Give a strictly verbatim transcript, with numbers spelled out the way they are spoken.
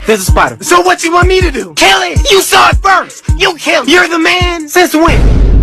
There's a spider. So what you want me to do? Kill it! You saw it first! You kill it! You're the man! Since when?